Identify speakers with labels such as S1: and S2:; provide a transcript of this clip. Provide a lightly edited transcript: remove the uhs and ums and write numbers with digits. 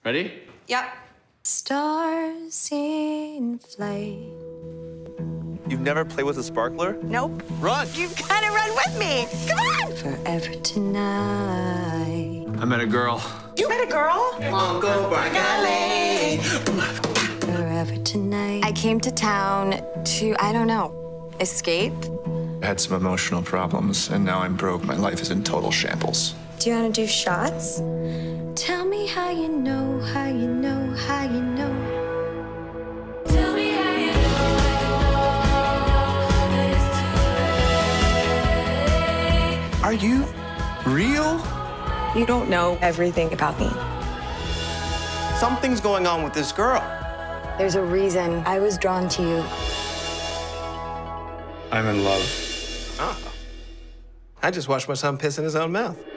S1: Ready?
S2: Yep.
S3: Stars in flight.
S4: You've never played with a sparkler?
S2: Nope.
S4: Run!
S2: You've got to run with me. Come on.
S3: Forever tonight.
S1: I met a girl.
S2: You met a girl?
S3: Forever tonight. I came to town to, I don't know, escape.
S5: I had some emotional problems, and now I'm broke. My life is in total shambles.
S3: Do you want to do shots? Tell me how you know, how you know, how you know. Tell me how you know.
S5: Are you real?
S2: You don't know everything about me.
S4: Something's going on with this girl.
S3: There's a reason I was drawn to you.
S1: I'm in love.
S4: Oh. I just watched my son piss in his own mouth.